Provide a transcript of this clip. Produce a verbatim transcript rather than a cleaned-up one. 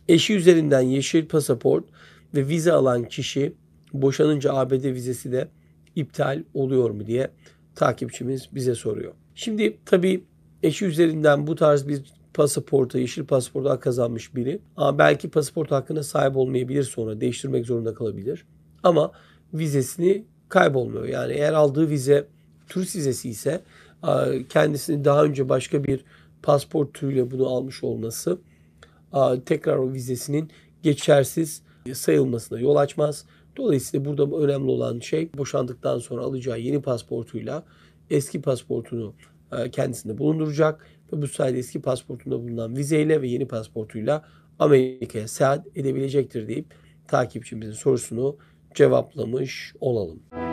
Eşi üzerinden yeşil pasaport ve vize alan kişi boşanınca A B D vizesi de iptal oluyor mu diye takipçimiz bize soruyor. Şimdi tabii eşi üzerinden bu tarz bir pasaporta, yeşil pasaporta kazanmış biri ama belki pasaport hakkına sahip olmayabilir, sonra değiştirmek zorunda kalabilir. Ama vizesini kaybolmuyor. Yani eğer aldığı vize turist vizesi ise kendisini daha önce başka bir pasport türüyle bunu almış olması tekrar o vizesinin geçersiz sayılmasına yol açmaz. Dolayısıyla burada önemli olan şey boşandıktan sonra alacağı yeni pasportuyla eski pasportunu kendisinde bulunduracak ve bu sayede eski pasportunda bulunan vizeyle ve yeni pasportuyla Amerika'ya seyahat edebilecektir deyip takipçimizin sorusunu cevaplamış olalım.